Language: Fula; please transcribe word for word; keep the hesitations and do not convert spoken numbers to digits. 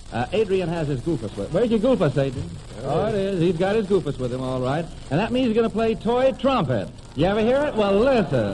Uh, Adrian has his goofus with. Where's your goofus, Adrian? Oh, it is. He's got his goofus with him, all right. And that means he's going to play toy trumpet. You ever hear it? Well, listen.